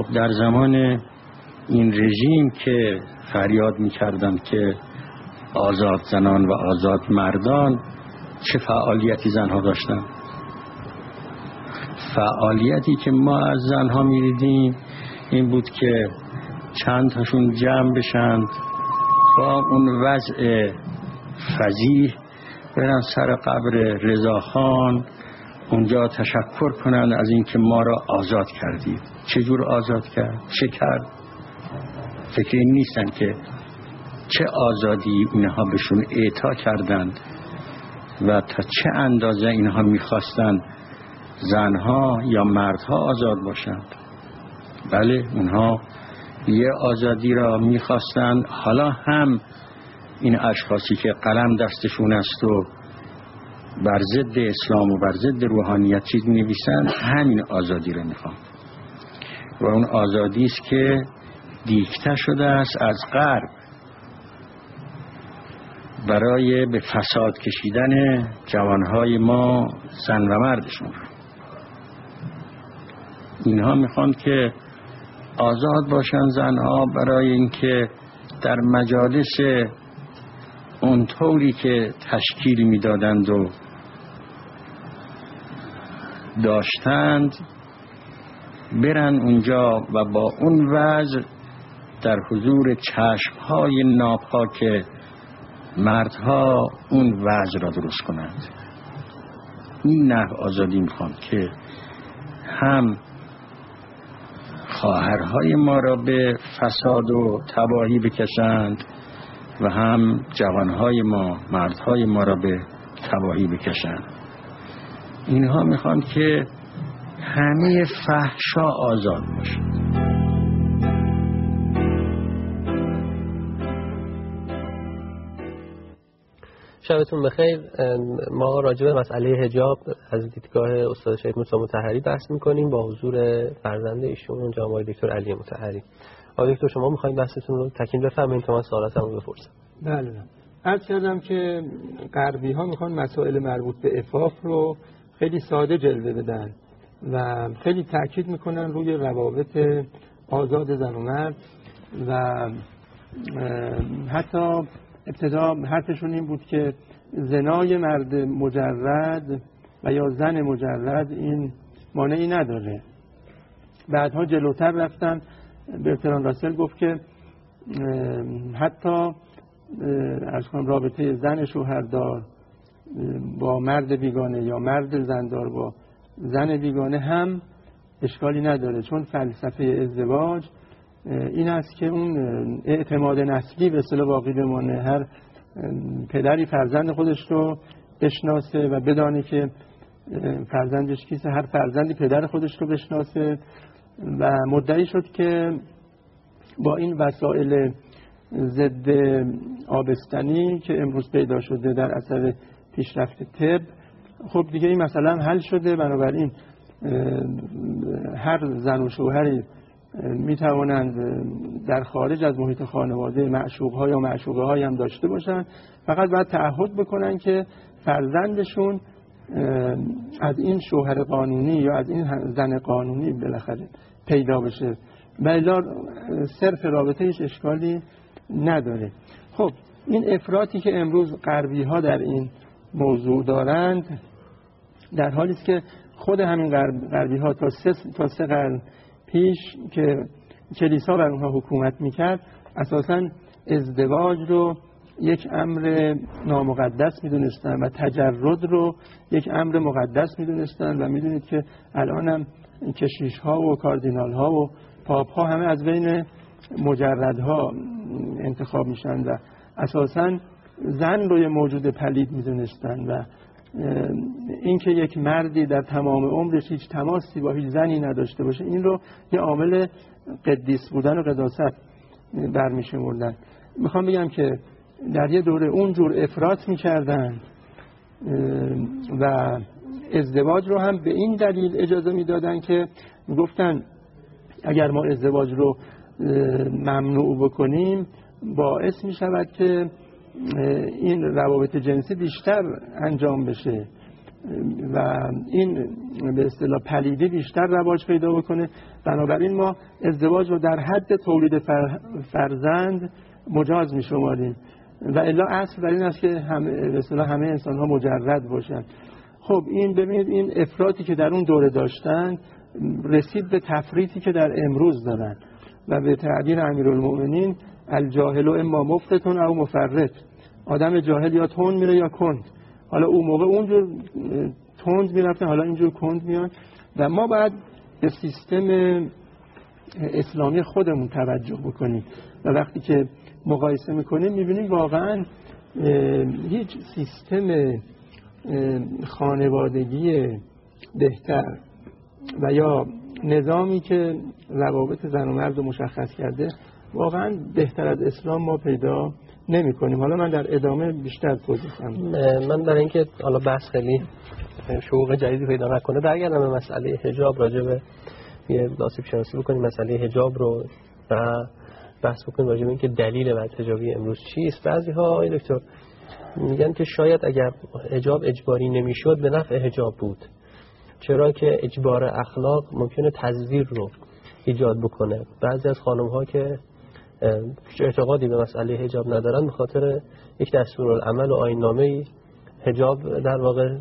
در زمان این رژیم که فریاد می‌کردند که آزاد زنان و آزاد مردان، چه فعالیتی زنها داشتن؟ فعالیتی که ما از زنها می‌دیدیم این بود که چند تاشون جمع بشند با اون وضع فضیح برن سر قبر رضاخان، اونجا تشکر کنند از اینکه ما را آزاد کردید. چجور آزاد کرد؟ چه کرد؟ فکر این نیستن که چه آزادی اینها بهشون اعطا کردند و تا چه اندازه اینها میخواستند زنها یا مردها آزاد باشند. بله، اونها یه آزادی را میخواستند. حالا هم این اشخاصی که قلم دستشون است و بر ضد اسلام و بر ضد روحانیت چیز می‌نویسند، همین آزادی را میخوان و اون آزادی است که دیکته شده است از غرب برای به فساد کشیدن جوانهای ما، زن و مردشون. اینها میخوان که آزاد باشن زنها برای اینکه در مجالس اون طوری که تشکیل میدادند و داشتند برن اونجا و با اون وضع در حضور چشمهای ناپاک مردها اون وضع را درست کنند. این نحو آزادی میخوان که هم خواهرهای ما را به فساد و تباهی بکشند و هم جوانهای ما، مردهای ما را به تباهی بکشند. اینها میخوان که همه فحشا آزاد باشند. شبتون بخیر. ما راجع به مسئله حجاب از دیدگاه استاد شهید موسی مطهری بحث میکنیم با حضور فرزند ایشون جناب آقای دکتر علی مطهری. آقای دکتر شما میخواین بحثتون رو تکمیل بفرمایید تا من سوالاتمو بپرسم. بله. عرض کردم که غربی ها میخوان مسائل مربوط به عفاف رو خیلی ساده جلوه بدن و خیلی تاکید میکنن روی روابط آزاد زن و مرد و حتی ابتدا حرفشون این بود که زنای مرد مجرد و یا زن مجرد این مانعی نداره. بعدها جلوتر رفتن، برتراند راسل گفت که حتی از رابطه زن شوهردار با مرد بیگانه یا مرد زندار با زن بیگانه هم اشکالی نداره، چون فلسفه ازدواج این است که اون اعتماد نسلی به اصطلاح باقی بمانه. هر پدری فرزند خودش رو بشناسه و بدانه که فرزندش کیسه، هر فرزندی پدر خودش رو بشناسه و مدعی شد که با این وسایل ضد آبستنی که امروز پیدا شده در اثر پیشرفت طب، خب دیگه این مسئله هم حل شده. بنابراین هر زن و شوهری می توانند در خارج از محیط خانواده معشوق‌ها یا معشوقه‌هایی هم داشته باشند، فقط باید تعهد بکنن که فرزندشون از این شوهر قانونی یا از این زن قانونی بالاخره پیدا بشه و الا صرف رابطه هیچ اشکالی نداره. خب این افراطی که امروز غربی ها در این موضوع دارند در حالی است که خود همین غربی ها تا 3 قرن پیش که کلیسا بر اونها حکومت میکرد اساساً ازدواج رو یک امر نامقدس میدونستن و تجرد رو یک امر مقدس میدونستن و میدونید که الان هم کشیش ها و کاردینال ها و پاپ ها همه از بین مجردها انتخاب میشن و اساساً زن رو یه موجود پلید میدونستن و اینکه یک مردی در تمام عمرش هیچ تماسی با هیچ زنی نداشته باشه این رو یه عامل قدیس بودن و قداست برمیشمردن. میخوام بگم که در یه دوره اونجور افراط میکردن و ازدواج رو هم به این دلیل اجازه میدادن که گفتن اگر ما ازدواج رو ممنوع بکنیم باعث میشود که این روابط جنسی بیشتر انجام بشه و این به اصطلاح پلیدی بیشتر رواج پیدا بکنه. بنابراین ما ازدواج رو در حد تولید فرزند مجاز می‌شماریم و الا اصل در این است که به اصطلاح همه انسان‌ها مجرد باشند. خب این ببینید این افراطی که در اون دوره داشتن رسید به تفریطی که در امروز دارن و به تعبیر امیرالمؤمنین الجاهل اما مفتتون او مفرط. آدم جاهل یا تند میره یا کند. حالا اون موقع اونجور تند میرفته، حالا اینجور کند میاد و ما باید به سیستم اسلامی خودمون توجه بکنیم و وقتی که مقایسه میکنیم میبینیم واقعا هیچ سیستم خانوادگی بهتر و یا نظامی که روابط زن و مرد رو مشخص کرده واقعا بهتر از اسلام ما پیدا نمی کنیم. حالا من در ادامه بیشتر توضیح خواهم. من برای اینکه حالا بحث خیلی شوق جدیدی پیدا نکنه برگردم به مسئله حجاب، راجع به یه آسیب شناسی بکنیم مسئله حجاب رو و بحث بکنیم راجع به اینکه دلیل وضع حجابی امروز چیست. بعضی‌ها آقای دکتر میگن که شاید اگر حجاب اجباری نمیشد به نفع حجاب بود، چرا که اجبار اخلاق ممکنه تزویر رو ایجاد بکنه. بعضی از خانم‌ها که اعتقادی به مسئله حجاب ندارن به خاطر یک دستورالعمل و آیین‌نامه‌ای حجاب در واقع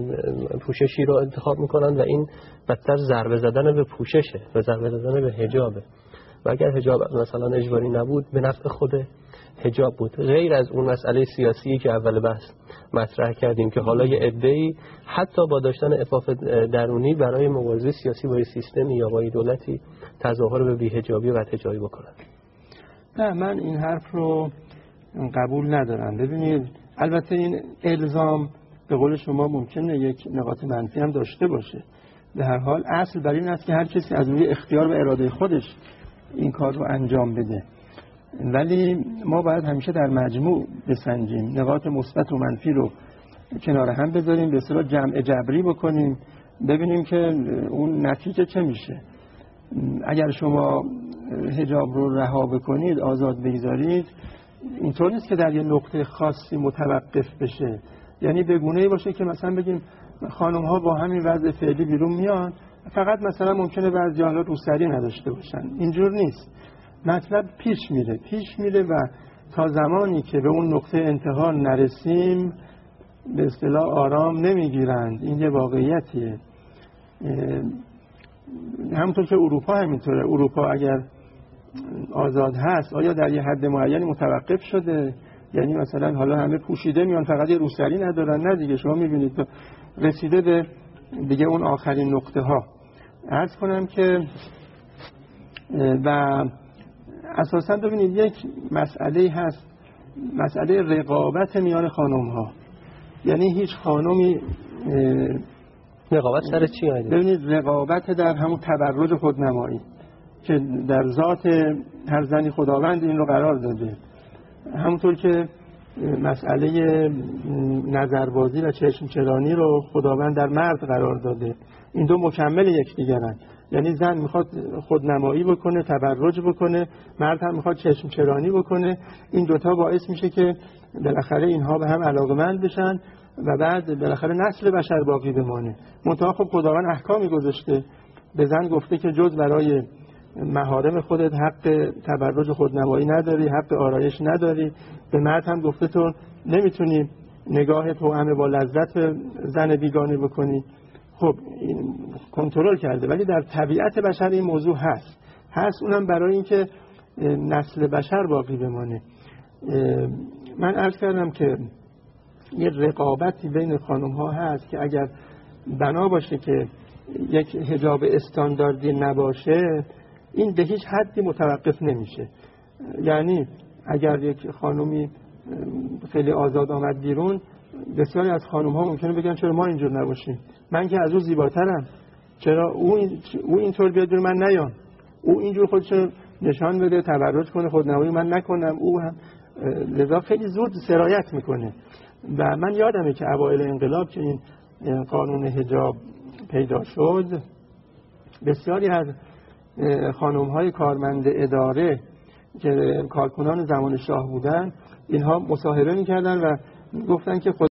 پوششی رو انتخاب میکنن و این بدتر ضربه زدن به پوششه و ضربه زدن به حجابه. و اگر حجاب مثلا اجباری نبود به نفع خود حجاب بود. غیر از اون مسئله سیاسی که اول بحث مطرح کردیم که حالا یه عده‌ای حتی با داشتن عفاف درونی برای مبارزه سیاسی با سیستمی یا با دولتی تظاهر به بی‌حجابی و بدحجابی بکنن. نه، من این حرف رو قبول ندارم. ببینید البته این الزام به قول شما ممکنه یک نقاط منفی هم داشته باشه. به هر حال اصل بر این است که هر کسی از روی اختیار و اراده خودش این کار رو انجام بده. ولی ما باید همیشه در مجموع بسنجیم، نقاط مثبت و منفی رو کنار هم بذاریم، به اصطلاح جمع جبری بکنیم، ببینیم که اون نتیجه چه میشه. اگر شما حجاب رو رها بکنید، آزاد بگذارید، اینطور نیست که در یه نقطه خاصی متوقف بشه. یعنی به گونه‌ای باشه که مثلا بگیم خانم ها با همین وضع فعلی بیرون میان، فقط مثلا ممکنه بعضی ها روسری نداشته باشن. اینجور نیست. مطلب پیش میره و تا زمانی که به اون نقطه انتها نرسیم به اصطلاح آرام نمیگیرند. این یه واقعیتیه. همونطور که اروپا همینطوره. اروپا اگر آزاد هست آیا در یه حد معینی متوقف شده؟ یعنی مثلا حالا همه پوشیده میان فقط یه روسری ندارن؟ نه دیگه، شما میبینید رسیده به دیگه اون آخرین نقطه ها. عرض کنم که و اساسا ببینید یک مسئله هست، مسئله رقابت میان خانم ها. یعنی هیچ خانمی رقابت سر چی هست؟ ببینید رقابت در همون تبرج خودنمایی که در ذات هر زنی خداوند این رو قرار داده، همونطور که مسئله نظربازی و چشمچرانی رو خداوند در مرد قرار داده. این دو مکمل یکدیگرن. یعنی زن میخواد خودنمایی بکنه، تبرج بکنه، مرد هم میخواد چشمچرانی بکنه. این دوتا باعث میشه که بالاخره اینها به هم علاقمند بشن و بعد بالاخره نسل بشر باقی بمانه. منتها خب خداوند احکامی گذاشته، به زن گفته که جز برای محارم خودت حق تبرج خودنمایی نداری، حق آرایش نداری. به مرد هم گفته تو نمیتونی نگاه توأم با لذت زن بیگانه بکنی. خب این کنترل کرده، ولی در طبیعت بشر این موضوع هست اونم برای اینکه نسل بشر باقی بمانه. من عرض کردم که یه رقابتی بین خانم ها هست که اگر بنا باشه که یک حجاب استانداردی نباشه این به هیچ حدی متوقف نمیشه. یعنی اگر یک خانومی خیلی آزاد آمد بیرون، بسیاری از خانم ها ممکنه بگن چرا ما اینجور نباشیم، من که از او زیباترم، چرا او اینطور بیاد بیرون من نیام، او اینجور خودش نشان بده، تبرج کنه، خودنمایی من نکنم، او هم لذا خیلی زود سرایت میکنه. و من یادمه که اوایل انقلاب که این قانون حجاب پیدا شد، بسیاری از خانم‌های کارمند اداره که کارکنان زمان شاه بودن، اینها مصاحبه می‌کردن و گفتن که